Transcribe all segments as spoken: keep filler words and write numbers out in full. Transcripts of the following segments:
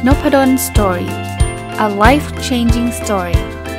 Nopadon Story. A life-changing story.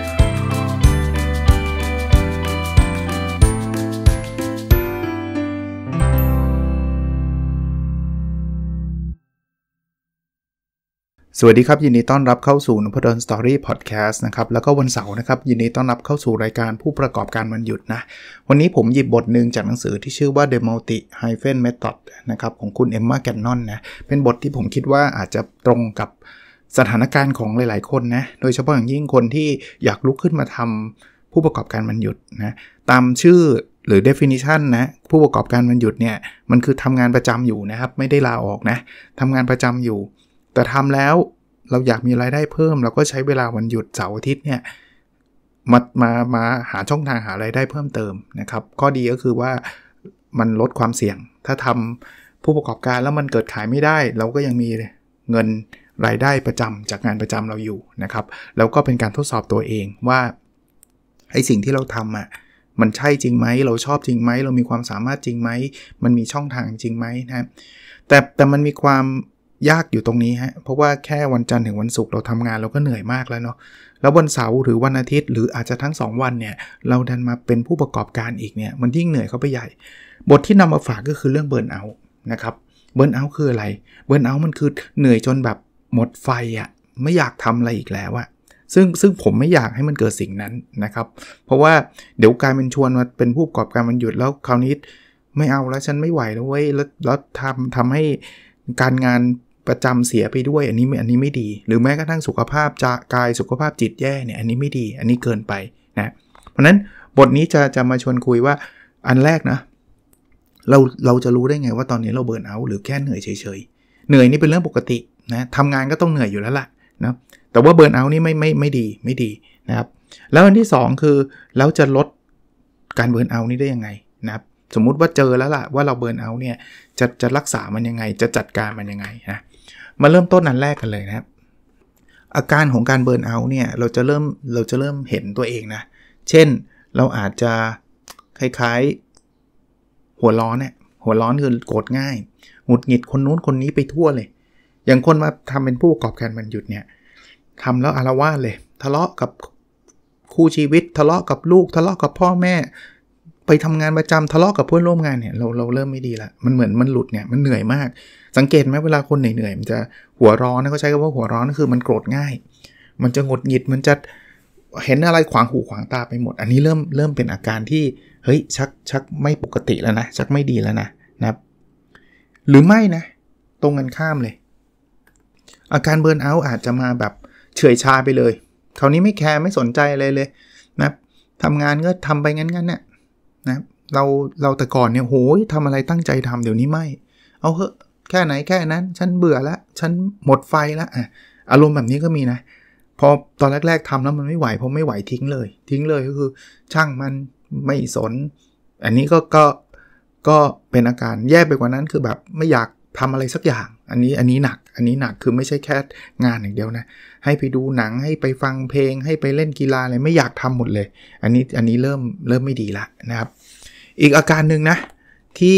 สวัสดีครับยินดีต้อนรับเข้าสู่ Nopadon Story Podcast นะครับแล้วก็วันเสาร์นะครับยินดีต้อนรับเข้าสู่รายการผู้ประกอบการวันหยุดนะวันนี้ผมหยิบบทนึงจากหนังสือที่ชื่อว่า The Multi-Method นะครับของคุณ Emma Cannon นะเป็นบทที่ผมคิดว่าอาจจะตรงกับสถานการณ์ของหลายๆคนนะโดยเฉพาะอย่างยิ่งคนที่อยากลุกขึ้นมาทำผู้ประกอบการวันหยุดนะตามชื่อหรือ definition นะผู้ประกอบการวันหยุดเนี่ยมันคือทำงานประจำอยู่นะครับไม่ได้ลาออกนะทำงานประจำอยู่แต่ทำแล้วเราอยากมีรายได้เพิ่มเราก็ใช้เวลาวันหยุดเสาร์อาทิตย์เนี่ยมามามาหาช่องทางหารายได้เพิ่มเติมนะครับข้อดีก็คือว่ามันลดความเสี่ยงถ้าทำผู้ประกอบการแล้วมันเกิดขายไม่ได้เราก็ยังมีเงินรายได้ประจำจากงานประจำเราอยู่นะครับแล้วก็เป็นการทดสอบตัวเองว่าไอ้สิ่งที่เราทำอ่ะมันใช่จริงไหมเราชอบจริงไหมเรามีความสามารถจริงไหมมันมีช่องทางจริงไหมนะแต่แต่มันมีความยากอยู่ตรงนี้ฮะเพราะว่าแค่วันจันทร์ถึงวันศุกร์เราทำงานเราก็เหนื่อยมากแล้วเนาะแล้ววันเสาร์หรือวันอาทิตย์หรืออาจจะทั้งสองวันเนี่ยเราดันมาเป็นผู้ประกอบการอีกเนี่ยมันยิ่งเหนื่อยเข้าไปใหญ่บทที่นำมาฝากก็คือเรื่องเบิร์นเอาท์นะครับเบิร์นเอาท์คืออะไรเบิร์นเอาท์มันคือเหนื่อยจนแบบหมดไฟอ่ะไม่อยากทำอะไรอีกแล้วอะซึ่งซึ่งผมไม่อยากให้มันเกิดสิ่งนั้นนะครับเพราะว่าเดี๋ยวกลายเป็นชวนมาเป็นผู้ประกอบการวันหยุดแล้วคราวนี้ไม่เอาแล้วฉันไม่ไหวแล้วเว้ยแล้วแล้วทำทำให้การงานประจำเสียไปด้วยอันนี้อันนี้ไม่ดีหรือแม้กระทั่งสุขภาพจะกายสุขภาพจิตแย่เนี่ยอันนี้ไม่ดีอันนี้เกินไปนะเพราะนั้นบทนี้จะจะมาชวนคุยว่าอันแรกนะเราเราจะรู้ได้ไงว่าตอนนี้เราเบิร์นเอาท์หรือแค่เหนื่อยเฉยๆเหนื่อยนี่เป็นเรื่องปกตินะทำงานก็ต้องเหนื่อยอยู่แล้วล่ะนะแต่ว่าเบิร์นเอาท์นี่ไม่ไม่ไม่ดีไม่ดีนะครับแล้วอันที่สองคือแล้วจะลดการเบิร์นเอาท์นี่ได้ยังไงนะครับสมมุติว่าเจอแล้วล่ะว่าเราเบิร์นเอาท์เนี่ยจะจะรักษามันยังไงจะจัดการมันยังไงนะมาเริ่มต้นอันแรกกันเลยนะครับอาการของการเบิร์นเอาท์เนี่ยเราจะเริ่มเราจะเริ่มเห็นตัวเองนะเช่นเราอาจจะคล้ายๆหัวร้อนเนี่ยหัวร้อนคือโกรธง่ายหงุดหงิดคนนู้นคนนี้ไปทั่วเลยอย่างคนมาทำเป็นผู้ประกอบการวันหยุดเนี่ยทำแล้วอาละวาดเลยทะเลาะกับคู่ชีวิตทะเลาะกับลูกทะเลาะกับพ่อแม่ไปทำงานประจำทะเลาะกับเพื่อนร่วมงานเนี่ยเราเราเริ่มไม่ดีละมันเหมือนมันหลุดเนี่ยมันเหนื่อยมากสังเกตไหมเวลาคนเหนื่อยๆมันจะหัวร้อนนะเขาใช้คำว่าหัวร้อนก็คือมันโกรธง่ายมันจะหงุดหงิดมันจะเห็นอะไรขวางหูขวางตาไปหมดอันนี้เริ่มเริ่มเป็นอาการที่เฮ้ยชักชักไม่ปกติแล้วนะชักไม่ดีแล้วนะนะครับหรือไม่นะตรงกันข้ามเลยอาการเบิร์นเอาท์อาจจะมาแบบเฉยชาไปเลยคราวนี้ไม่แคร์ไม่สนใจอะไรเลยนะทำงานก็ทำไปงั้นๆเนี่ยนะเราเราแต่ก่อนเนี่ยโหยทำอะไรตั้งใจทำเดี๋ยวนี้ไม่เอาเหอะแค่ไหนแค่นั้นฉันเบื่อแล้วฉันหมดไฟแล้วอ่ะอารมณ์แบบนี้ก็มีนะพอตอนแรกๆทำแล้วมันไม่ไหวพอไม่ไหวทิ้งเลยทิ้งเลยก็คือช่างมันไม่สนอันนี้ก็ก็ก็เป็นอาการแย่ไปกว่านั้นคือแบบไม่อยากทำอะไรสักอย่างอันนี้อันนี้หนักอันนี้หนักคือไม่ใช่แค่งานอย่างเดียวนะให้ไปดูหนังให้ไปฟังเพลงให้ไปเล่นกีฬาอะไรไม่อยากทำหมดเลยอันนี้อันนี้เริ่มเริ่มไม่ดีละนะครับอีกอาการนึงนะที่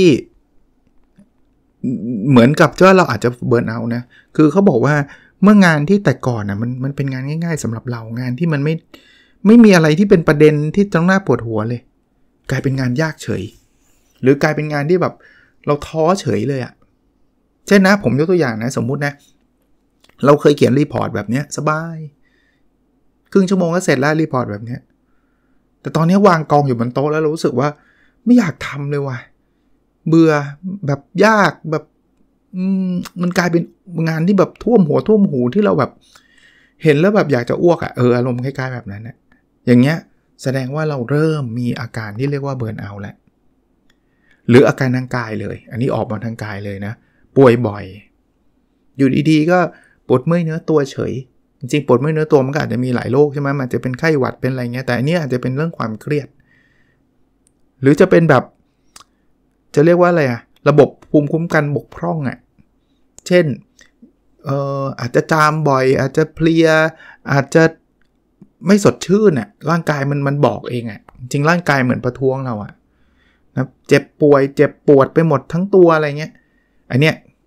เหมือนกับว่าเราอาจจะเบิร์นเอาท์นะคือเขาบอกว่าเมื่องานที่แต่ก่อนนะมันมันเป็นงานง่ายๆสำหรับเรางานที่มันไม่ไม่มีอะไรที่เป็นประเด็นที่ต้องน่าปวดหัวเลยกลายเป็นงานยากเฉยหรือกลายเป็นงานที่แบบเราท้อเฉยเลยอะเช่นนะผมยกตัวอย่างนะสมมุตินะเราเคยเขียนรีพอร์ตแบบนี้สบายครึ่งชั่วโมงก็เสร็จแล้วรีพอร์ตแบบนี้แต่ตอนนี้วางกองอยู่บนโต๊ะแล้วเรารู้สึกว่าไม่อยากทำเลยว่ะเบื่อแบบยากแบบมันกลายเป็นงานที่แบบท่วมหัวท่วมหูที่เราแบบเห็นแล้วแบบอยากจะอ้วกอ่ะเอออารมณ์คล้ายๆแบบนั้นนะอย่างเงี้ยแสดงว่าเราเริ่มมีอาการที่เรียกว่าเบิร์นเอาท์แล้วหรืออาการทางกายเลยอันนี้ออกมาทางกายเลยนะป่วยบ่อยอยู่ดีๆก็ปวดเมื่อยเนื้อตัวเฉยจริงๆปวดเมื่อยเนื้อตัวมันก็อาจจะมีหลายโรคใช่ไหมมันจะเป็นไข้หวัดเป็นอะไรเงี้ยแต่อันนี้อาจจะเป็นเรื่องความเครียดหรือจะเป็นแบบจะเรียกว่าอะไรอะระบบภูมิคุ้มกันบกพร่องอะเช่นเอ่ออาจจะจามบ่อยอาจจะเพลียอาจจะไม่สดชื่นอะร่างกายมันมันบอกเองอะจริงร่างกายเหมือนประท้วงเราอะนะเจ็บป่วยเจ็บปวดไปหมดทั้งตัวอะไรเงี้ยอันเนี้ย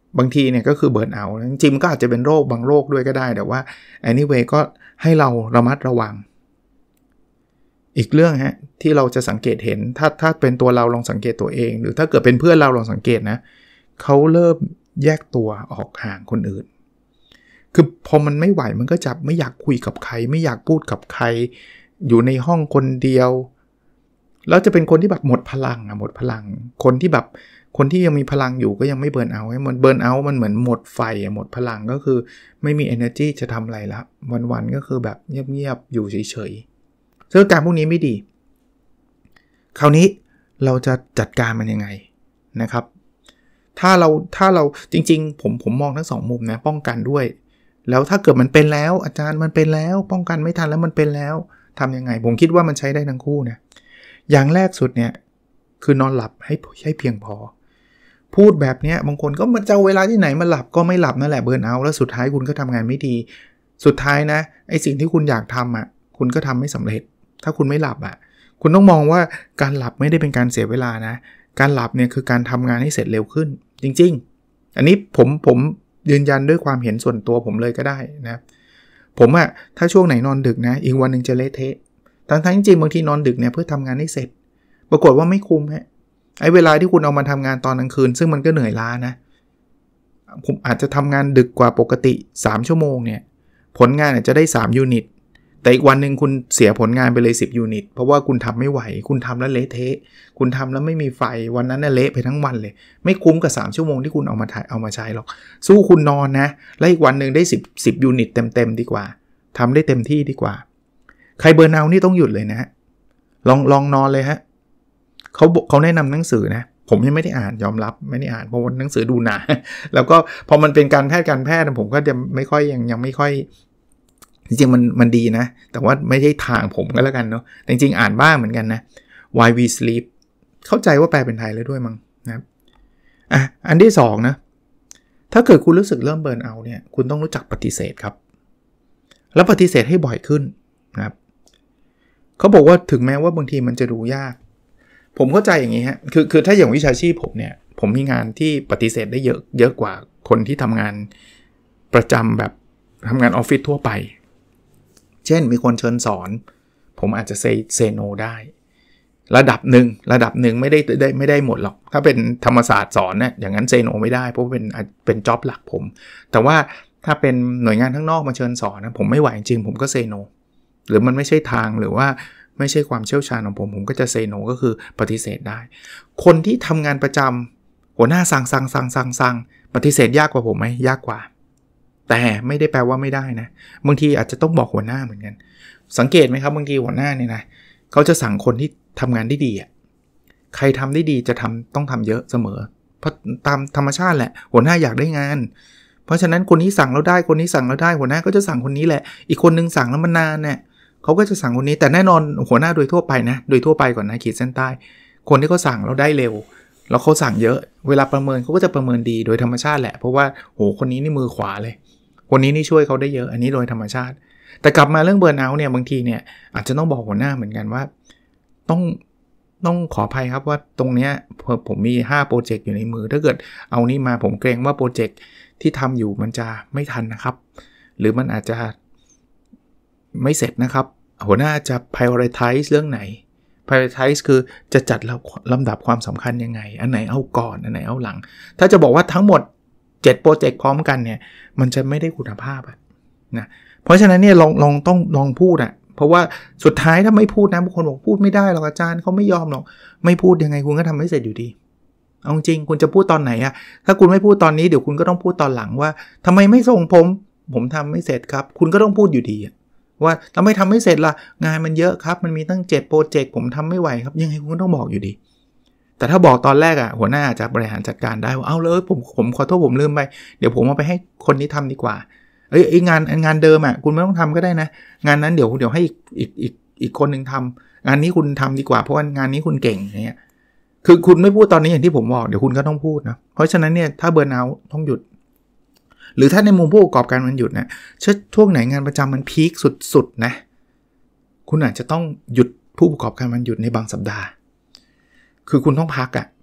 บางทีเนี่ยก็คือเบิร์นเอาท์จริงๆมันก็อาจจะเป็นโรคบางโรคด้วยก็ได้แต่ว่า anyway ก็ให้เราระมัดระวังอีกเรื่องฮะที่เราจะสังเกตเห็นถ้าถ้าเป็นตัวเราลองสังเกตตัวเองหรือถ้าเกิดเป็นเพื่อนเราลองสังเกตนะเขาเริ่มแยกตัวออกห่างคนอื่นคือพอมันไม่ไหวมันก็จะไม่อยากคุยกับใครไม่อยากพูดกับใครอยู่ในห้องคนเดียวแล้วจะเป็นคนที่แบบหมดพลังอะหมดพลังคนที่แบบคนที่ยังมีพลังอยู่ก็ยังไม่เบิร์นเอาท์ให้มันเบิร์นเอาท์มันเหมือนหมดไฟอะหมดพลังก็คือไม่มี energy จะทำอะไรละวันๆก็คือแบบเงียบๆอยู่เฉยๆซึ่งการพวกนี้ไม่ดีคราวนี้เราจะจัดการมันยังไงนะครับถ้าเราถ้าเราจริงๆผมผมมองทั้งสองมุมนะป้องกันด้วยแล้วถ้าเกิดมันเป็นแล้วอาจารย์มันเป็นแล้วป้องกันไม่ทันแล้วมันเป็นแล้วทำยังไงผมคิดว่ามันใช้ได้ทั้งคู่นะอย่างแรกสุดเนี่ยคือนอนหลับให้ให้เพียงพอพูดแบบนี้บางคนก็มันจะเอาเวลาที่ไหนมาหลับก็ไม่หลับนั่นแหละเบิร์นเอาท์แล้วสุดท้ายคุณก็ทำงานไม่ดีสุดท้ายนะไอสิ่งที่คุณอยากทำอ่ะคุณก็ทำไม่สำเร็จถ้าคุณไม่หลับอ่ะคุณต้องมองว่าการหลับไม่ได้เป็นการเสียเวลานะการหลับเนี่ยคือการทำงานให้เสร็จเร็วขึ้นจริงๆอันนี้ผมผมยืนยันด้วยความเห็นส่วนตัวผมเลยก็ได้นะผมอะถ้าช่วงไหนนอนดึกนะอีกวันนึงจะเละเทะทั้งๆจริงๆบางทีนอนดึกเนี่ยเพื่อทำงานให้เสร็จปรากฏว่าไม่คุ้มฮะไอ้เวลาที่คุณเอามาทำงานตอนกลางคืนซึ่งมันก็เหนื่อยล้านะผมอาจจะทำงานดึกกว่าปกติสามชั่วโมงเนี่ยผลงานอาจจะได้สามยูนิตแต่อีกวันนึงคุณเสียผลงานไปเลยสิบยูนิตเพราะว่าคุณทำไม่ไหวคุณทำแล้วเละเทะคุณทำแล้วไม่มีไฟวันนั้นน่ะเละไปทั้งวันเลยไม่คุ้มกับสามชั่วโมงที่คุณเอามาถ่ายเอามาใช้หรอกสู้คุณนอนนะแล้วอีกวันนึงได้สิบ สิบยูนิตเต็มๆดีกว่าทำได้เต็มที่ดีกว่าใครเบิร์นเอาท์นี่ต้องหยุดเลยนะลองลองนอนเลยฮะเขาเขาแนะนำหนังสือนะผมยังไม่ได้อ่านยอมรับไม่ได้อ่านเพราะว่าหนังสือดูหนาแล้วก็พอมันเป็นการแพทย์การแพทย์ผมก็จะไม่ค่อยยังยังไม่ค่อยจริงๆมันมันดีนะแต่ว่าไม่ใช่ทางผมก็แล้วกันเนาะจริงๆอ่านบ้างเหมือนกันนะ Why We Sleep เข้าใจว่าแปลเป็นไทยแล้วด้วยมั้งนะครับอ่ะอันที่สองนะถ้าเกิดคุณรู้สึกเริ่มเบิร์นเอาท์เนี่ยคุณต้องรู้จักปฏิเสธครับแล้วปฏิเสธให้บ่อยขึ้นนะครับเขาบอกว่าถึงแม้ว่าบางทีมันจะดูยากผมเข้าใจอย่างนี้ฮะคือคือถ้าอย่างวิชาชีพผมเนี่ยผมมีงานที่ปฏิเสธได้เยอะเยอะกว่าคนที่ทำงานประจำแบบทำงานออฟฟิศทั่วไปเช่นมีคนเชิญสอนผมอาจจะเซเซโนได้ระดับหนึ่งระดับหนึ่งไม่ได้ได้ไม่ได้หมดหรอกถ้าเป็นธรรมศาสตร์สอนเนี่ยอย่างนั้นเซโนไม่ได้เพราะเป็นเป็นจ็อบหลักผมแต่ว่าถ้าเป็นหน่วยงานข้างนอกมาเชิญสอนนะผมไม่ไหวจริงผมก็เซโนหรือมันไม่ใช่ทางหรือว่าไม่ใช่ความเชี่ยวชาญของผมผมก็จะเซโนก็คือปฏิเสธได้คนที่ทำงานประจำหัวหน้าสั่งสั่งสั่งสั่งสั่งปฏิเสธยากกว่าผมไหมยากกว่าแต่ไม่ได้แปลว่าไม่ได้นะบางทีอาจจะต้องบอกหัวหน้าเหมือนกันสังเกตไหมครับบางทีหัวหน้าเนี่ยนะเขาจะสั่งคนที่ทำงานได้ดีอ่ะใครทำได้ดีจะทำต้องทำเยอะเสมอเพราะตามธรรมชาติแหละหัวหน้าอยากได้งานเพราะฉะนั้นคนนี้สั่งแล้วได้คนนี้สั่งแล้วได้หัวหน้าก็จะสั่งคนนี้แหละอีกคนนึงสั่งแล้วมันนานเนี่ยเขาก็จะสั่งคนนี้แต่แน่นอนหัวหน้าโดยทั่วไปนะโดยทั่วไปก่อนนะขีดเส้นใต้คนที่เขาสั่งแล้วได้เร็วแล้วเขาสั่งเยอะเวลาประเมินเขาก็จะประเมินดีโดยธรรมชาติแหละเพราะว่าโหคนนี้นี่มือขวาเลยคนนี้นี่ช่วยเขาได้เยอะอันนี้โดยธรรมชาติแต่กลับมาเรื่องเบิร์นเอาท์เนี่ยบางทีเนี่ยอาจจะต้องบอกหัวหน้าเหมือนกันว่าต้องต้องขออภัยครับว่าตรงเนี้ยผมมีห้าโปรเจกต์อยู่ในมือถ้าเกิดเอานี่มาผมเกรงว่าโปรเจกต์ที่ทำอยู่มันจะไม่ทันนะครับหรือมันอาจจะไม่เสร็จนะครับหัวหน้าจะ prioritize เรื่องไหน prioritize คือจะจัดลำดับความสำคัญยังไงอันไหนเอาก่อนอันไหนเอาหลังถ้าจะบอกว่าทั้งหมดเจ็ดโปรเจกต์พร้อมกันเนี่ยมันจะไม่ได้คุณภาพอะนะเพราะฉะนั้นเนี่ยลองลองต้องลองพูดอะเพราะว่าสุดท้ายถ้าไม่พูดนะบางคนบอกพูดไม่ได้หรอกอาจารย์เขาไม่ยอมหรอกไม่พูดยังไงคุณก็ทำไม่เสร็จอยู่ดีเอาจริงคุณจะพูดตอนไหนอะถ้าคุณไม่พูดตอนนี้เดี๋ยวคุณก็ต้องพูดตอนหลังว่าทำไมไม่ส่งผมผมทำไม่เสร็จครับคุณก็ต้องพูดอยู่ดีว่าทำไมทำไม่เสร็จล่ะงานมันเยอะครับมันมีตั้งเจ็ดโปรเจกต์ผมทำไม่ไหวครับยังไงคุณก็ต้องบอกอยู่ดีแต่ถ้าบอกตอนแรกอะหัวหน้าอาจจะบริหารจัดการได้ว่าเอาเลยผมผมขอโทษผมลืมไปเดี๋ยวผมเอาไปให้คนนี้ทำดีกว่าเอ้ยไอ้งานงานเดิมอะคุณไม่ต้องทำก็ได้นะงานนั้นเดี๋ยวเดี๋ยวให้อีกอีกอีกอีกคนนึงทำงานนี้คุณทำดีกว่าเพราะว่างานนี้คุณเก่งอย่างเงี้ยคือคุณไม่พูดตอนนี้อย่างที่ผมบอกเดี๋ยวคุณก็ต้องพูดนะเพราะฉะนั้นเนี่ยถ้าเบิร์นเอาท์ต้องหยุดหรือถ้าในมุมผู้ประกอบการมันหยุดนะช่วงไหนงานประจำมันพีคสุดๆนะคุณอาจจะต้องหยุดผู้ประกอบการมันหยุดในบางสัปดาห์คือคุณต้องพักอะ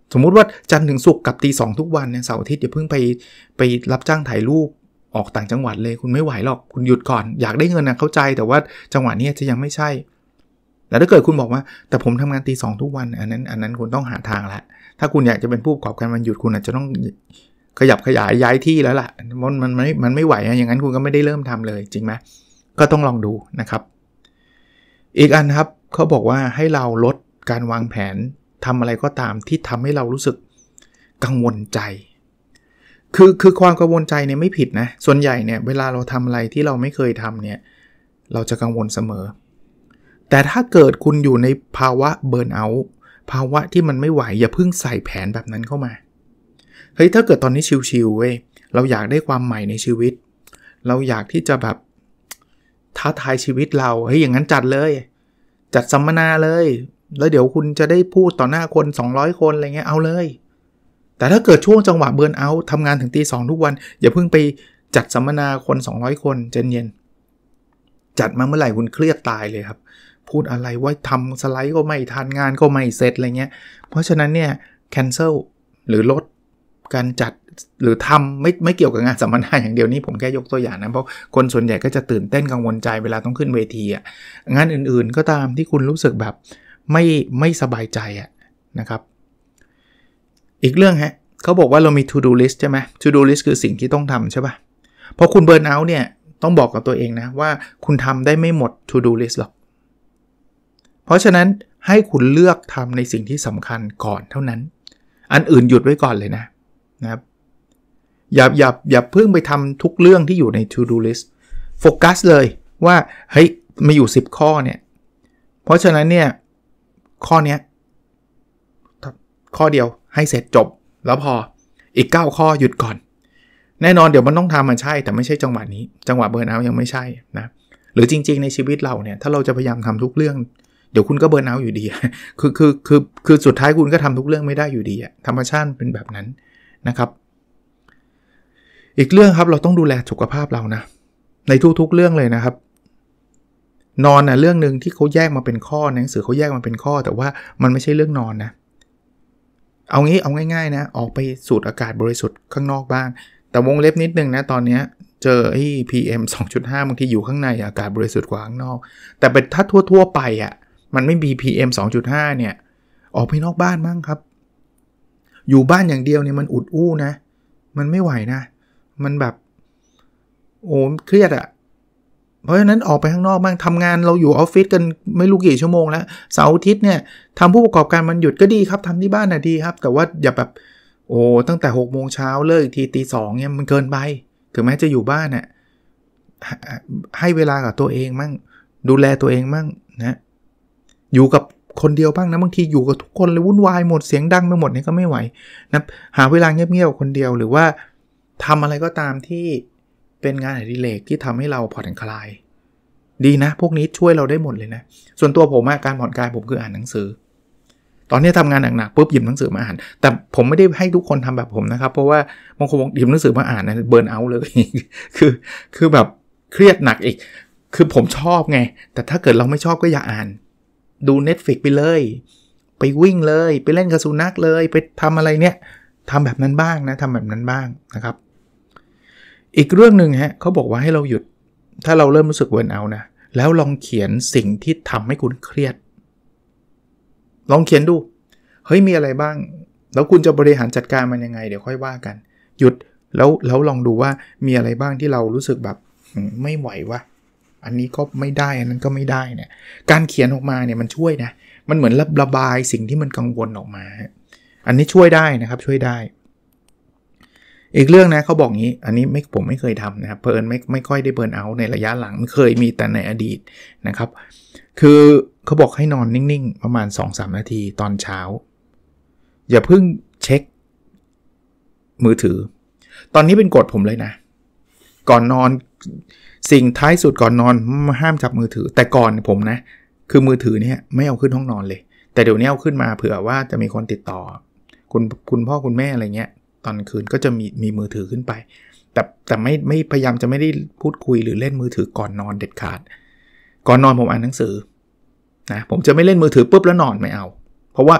สมมุติว่าจันทร์ถึงศุกร์กลับตีสองทุกวันเนี่ยเสาร์อาทิตย์อย่าเพิ่งไปไปรับจ้างถ่ายรูปออกต่างจังหวัดเลยคุณไม่ไหวหรอกคุณหยุดก่อนอยากได้เงินนะเข้าใจแต่ว่าจังหวะนี้จะยังไม่ใช่แล้วถ้าเกิดคุณบอกว่าแต่ผมทำงานตีสองทุกวันอันนั้นอันนั้นคุณต้องหาทางละถ้าคุณอยากจะเป็นผู้ประกอบการวันหยุดคุณอาจจะต้องขยับขยายย้ายที่แล้วล่ะมันมันไม่มันไม่ไหวอย่างนั้นคุณก็ไม่ได้เริ่มทำเลยจริงไหมก็ต้องลองดูนะครับอีกอันครับเขาบอกว่าให้เราลดการวางแผนทำอะไรก็ตามที่ทำให้เรารู้สึกกังวลใจคือคือความกังวลใจเนี่ยไม่ผิดนะส่วนใหญ่เนี่ยเวลาเราทำอะไรที่เราไม่เคยทำเนี่ยเราจะกังวลเสมอแต่ถ้าเกิดคุณอยู่ในภาวะเบิร์นเอาท์ภาวะที่มันไม่ไหวอย่าเพิ่งใส่แผนแบบนั้นเข้ามาเฮ้ยถ้าเกิดตอนนี้ชิลๆเว้ยเราอยากได้ความใหม่ในชีวิตเราอยากที่จะแบบท้าทายชีวิตเราเฮ้ยอย่างนั้นจัดเลยจัดสัมมนาเลยแล้วเดี๋ยวคุณจะได้พูดต่อหน้าคนสองร้อยคนอะไรเงี้ยเอาเลยแต่ถ้าเกิดช่วงจังหวะเบิร์นเอาท์ทำงานถึงตีสองทุกวันอย่าเพิ่งไปจัดสัมมนาคนสองร้อยคนใจเย็นจัดมาเมื่อไหร่คุณเครียดตายเลยครับพูดอะไรว่าทำสไลด์ก็ไม่ทันงานก็ไม่เสร็จอะไรเงี้ยเพราะฉะนั้นเนี่ย cancel หรือลดการจัดหรือทำไม่ไม่เกี่ยวกับงานสัมมนาอย่างเดียวนี้ผมแค่ยกตัวอย่างนะเพราะคนส่วนใหญ่ก็จะตื่นเต้นกังวลใจเวลาต้องขึ้นเวทีอ่ะงานอื่นๆก็ตามที่คุณรู้สึกแบบไม่ไม่สบายใจอ่ะนะครับอีกเรื่องฮะเขาบอกว่าเรามี to do list ใช่ไหม to do list คือสิ่งที่ต้องทำใช่ป่ะพอคุณเบิร์นเอาท์เนี่ยต้องบอกกับตัวเองนะว่าคุณทำได้ไม่หมด to do list หรอกเพราะฉะนั้นให้คุณเลือกทำในสิ่งที่สำคัญก่อนเท่านั้นอันอื่นหยุดไว้ก่อนเลยนะนะครับอย่าอย่าอย่าเพิ่งไปทำทุกเรื่องที่อยู่ใน to do list โฟกัสเลยว่าเฮ้ยมีอยู่สิบข้อเนี่ยเพราะฉะนั้นเนี่ยข้อเนี้ยข้อเดียวให้เสร็จจบแล้วพออีกเก้าข้อหยุดก่อนแน่นอนเดี๋ยวมันต้องทำมันใช่แต่ไม่ใช่จังหวะนี้จังหวะเบิร์นเอาท์ยังไม่ใช่นะหรือจริงๆในชีวิตเราเนี่ยถ้าเราจะพยายามทำทุกเรื่องเดี๋ยวคุณก็เบิร์นเอาท์อยู่ดีคือคือคือคือสุดท้ายคุณก็ทำทุกเรื่องไม่ได้อยู่ดีอะธรรมชาติเป็นแบบนั้นนะครับอีกเรื่องครับเราต้องดูแลสุขภาพเรานะในทุกๆเรื่องเลยนะครับนอนนะเรื่องนึงที่เขาแยกมาเป็นข้อหนังสือเขาแยกมาเป็นข้อแต่ว่ามันไม่ใช่เรื่องนอนนะเอางี้เอาง่ายๆนะออกไปสูดอากาศบริสุทธิ์ข้างนอกบ้างแต่วงเล็บนิดนึงนะตอนนี้เจอไอ้ พี เอ็ม สองจุดห้า บางทีอยู่ข้างในอากาศบริสุทธิ์กว่าข้างนอกแต่เป็นถ้าทั่วๆไปอ่ะมันไม่มี พี เอ็ม สองจุดห้า เนี่ยออกไปนอกบ้านบ้างครับอยู่บ้านอย่างเดียวเนี่ยมันอุดอู้นะมันไม่ไหวนะมันแบบโอ้เครียดอ่ะเพราะฉะนั้นออกไปข้างนอกบ้างทำงานเราอยู่ออฟฟิศกันไม่รู้กี่ชั่วโมงแล้วเสาร์อาทิตย์เนี่ยทำผู้ประกอบการมันหยุดก็ดีครับทำที่บ้านน่ะดีครับแต่ว่าอย่าแบบโอ้ตั้งแต่หกโมงเช้าเลิกทีตีสองเนี่ยมันเกินไปถึงแม้จะอยู่บ้านน่ะให้เวลากับตัวเองมั่งดูแลตัวเองมั่งนะอยู่กับคนเดียวบ้างนะบางทีอยู่กับทุกคนเลยวุ่นวายหมดเสียงดังไปหมดเนี่ยก็ไม่ไหวนะหาเวลาเงียบๆคนเดียวหรือว่าทำอะไรก็ตามที่เป็นงานอดิเรกที่ทำให้เราผ่อนคลายดีนะพวกนี้ช่วยเราได้หมดเลยนะส่วนตัวผมการผ่อนคลายผมคืออ่านหนังสือตอนนี้ทำงานหนักๆปุ๊บหยิบหนังสือมาอ่านแต่ผมไม่ได้ให้ทุกคนทำแบบผมนะครับเพราะว่าบางคนหยิบหนังสือมาอ่านนะเบิร์นเอาท์เลยคือคือแบบเครียดหนักอีกคือผมชอบไงแต่ถ้าเกิดเราไม่ชอบก็อย่าอ่านดู Netflix ไปเลยไปวิ่งเลยไปเล่นกับสุนัขเลยไปทำอะไรเนี่ยทำแบบนั้นบ้างนะทำแบบนั้นบ้างนะครับอีกเรื่องนึงฮะเขาบอกว่าให้เราหยุดถ้าเราเริ่มรู้สึกเบิร์นเอาท์นะแล้วลองเขียนสิ่งที่ทำให้คุณเครียดลองเขียนดูเฮ้ยมีอะไรบ้างแล้วคุณจะบริหารจัดการมันยังไงเดี๋ยวค่อยว่ากันหยุดแล้วแล้วลองดูว่ามีอะไรบ้างที่เรารู้สึกแบบไม่ไหววะอันนี้ก็ไม่ได้อันนั้นก็ไม่ได้เนี่ยการเขียนออกมาเนี่ยมันช่วยนะมันเหมือนระบายสิ่งที่มันกังวลออกมาอันนี้ช่วยได้นะครับช่วยได้อีกเรื่องนะเขาบอกงี้อันนี้ไม่ผมไม่เคยทำนะครับเพิ่นไม่ไม่ค่อยได้เบิร์นเอาท์ในระยะหลังไม่เคยมีแต่ในอดีตนะครับคือเขาบอกให้นอนนิ่งๆประมาณ สองถึงสาม นาทีตอนเช้าอย่าเพิ่งเช็คมือถือตอนนี้เป็นกฎผมเลยนะก่อนนอนสิ่งท้ายสุดก่อนนอนห้ามจับมือถือแต่ก่อนผมนะคือมือถือเนี่ยไม่เอาขึ้นห้องนอนเลยแต่เดี๋ยวนี้เอาขึ้นมาเผื่อว่าจะมีคนติดต่อคุณคุณพ่อคุณแม่อะไรเงี้ยตอนคืนก็จะมีมีมือถือขึ้นไปแต่แต่ไม่ไม่พยายามจะไม่ได้พูดคุยหรือเล่นมือถือก่อนนอนเด็ดขาดก่อนนอนผมอ่านหนังสือนะผมจะไม่เล่นมือถือปุ๊บแล้วนอนไม่เอาเพราะว่า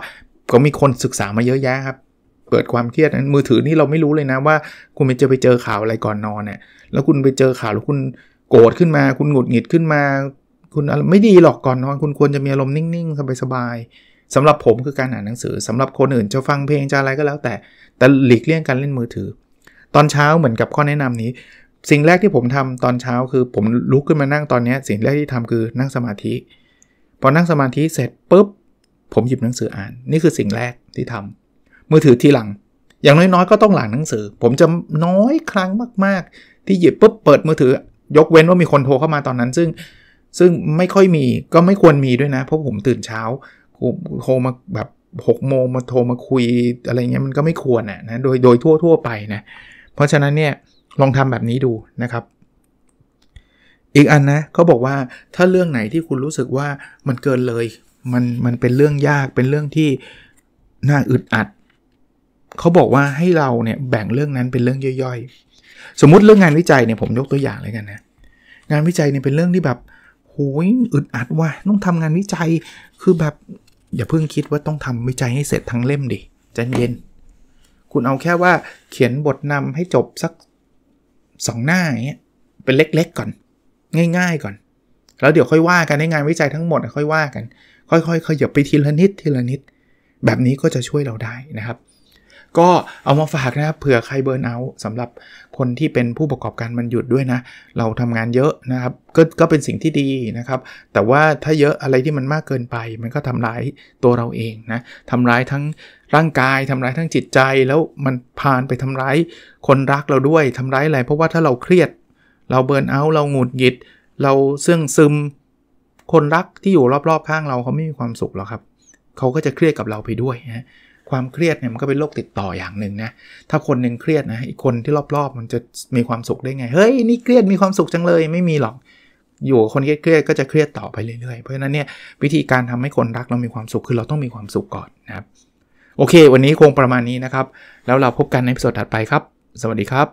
ก็มีคนศึกษามาเยอะแยะครับเกิดความเครียดนั้นมือถือนี่เราไม่รู้เลยนะว่าคุณไปเจอไปเจอข่าวอะไรก่อนนอนเนี่ยแล้วคุณไปเจอข่าวแล้วคุณโกรธขึ้นมาคุณหงุดหงิดขึ้นมาคุณไม่ดีหรอกก่อนนอนคุณควรจะมีอารมณ์นิ่งๆสบายๆสำหรับผมคือการอ่านหนังสือสำหรับคนอื่นจะฟังเพลงจะอะไรก็แล้วแต่แต่หลีกเลี่ยงการเล่นมือถือตอนเช้าเหมือนกับข้อแนะนำนี้สิ่งแรกที่ผมทำตอนเช้าคือผมลุกขึ้นมานั่งตอนนี้สิ่งแรกที่ทำคือนั่งสมาธิพอนั่งสมาธิเสร็จปุ๊บผมหยิบหนังสืออ่านนี่คือสิ่งแรกที่ทำมือถือทีหลังอย่างน้อยๆก็ต้องหลังหนังสือผมจะน้อยครั้งมากๆที่หยิบปุ๊บเปิดมือถือยกเว้นว่ามีคนโทรเข้ามาตอนนั้นซึ่งซึ่งไม่ค่อยมีก็ไม่ควรมีด้วยนะเพราะผมตื่นเช้าโทรมาแบบหกโมงมาโทรมาคุยอะไรเงี้ยมันก็ไม่ควรนะนะโดยโดยทั่วๆไปนะเพราะฉะนั้นเนี่ยลองทำแบบนี้ดูนะครับอีกอันนะเขาบอกว่าถ้าเรื่องไหนที่คุณรู้สึกว่ามันเกินเลยมันมันเป็นเรื่องยากเป็นเรื่องที่น่าอึดอัดเขาบอกว่าให้เราเนี่ยแบ่งเรื่องนั้นเป็นเรื่องย่อยๆสมมุติเรื่องงานวิจัยเนี่ยผมยกตัวอย่างเลยกันนะงานวิจัยเนี่ยเป็นเรื่องที่แบบโหยอึดอัดว่ะต้องทำงานวิจัยคือแบบอย่าเพิ่งคิดว่าต้องทำวิจัยให้เสร็จทั้งเล่มดิใจเย็นคุณเอาแค่ว่าเขียนบทนำให้จบสักสองหน้าอย่างเงี้ยเป็นเล็กๆก่อนง่ายๆก่อนแล้วเดี๋ยวค่อยว่ากันในงานวิจัยทั้งหมดค่อยว่ากันค่อยๆขยับไปทีละนิดทีละนิดแบบนี้ก็จะช่วยเราได้นะครับก็เอามาฝากนะครับเผื่อใครเบิร์นเอาท์สำหรับคนที่เป็นผู้ประกอบการวันหยุดด้วยนะเราทำงานเยอะนะครับก็ก็เป็นสิ่งที่ดีนะครับแต่ว่าถ้าเยอะอะไรที่มันมากเกินไปมันก็ทำร้ายตัวเราเองนะทำร้ายทั้งร่างกายทำร้ายทั้งจิตใจแล้วมันพานไปทำร้ายคนรักเราด้วยทำร้ายอะไรเพราะว่าถ้าเราเครียดเราเบิร์นเอาท์เราหงุดหงิดเราเสื่องซึมคนรักที่อยู่รอบๆข้างเราเขาไม่มีความสุขหรอกครับเขาก็จะเครียดกับเราไปด้วยนะความเครียดเนี่ยมันก็เป็นโรคติดต่ออย่างหนึ่งนะถ้าคนนึงเครียดนะอีกคนที่รอบๆมันจะมีความสุขได้ไงเฮ้ยนี่เครียดมีความสุขจังเลยไม่มีหรอกอยู่คนเครียดก็จะเครียดต่อไปเรื่อยๆเพราะฉะนั้นเนี่ยวิธีการทำให้คนรักเรามีความสุขคือเราต้องมีความสุขก่อนนะครับโอเควันนี้คงประมาณนี้นะครับแล้วเราพบกันในตอนถัดไปครับสวัสดีครับ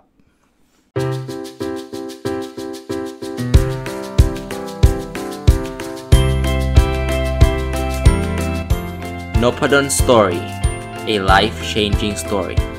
Nopadon Story, a life-changing story.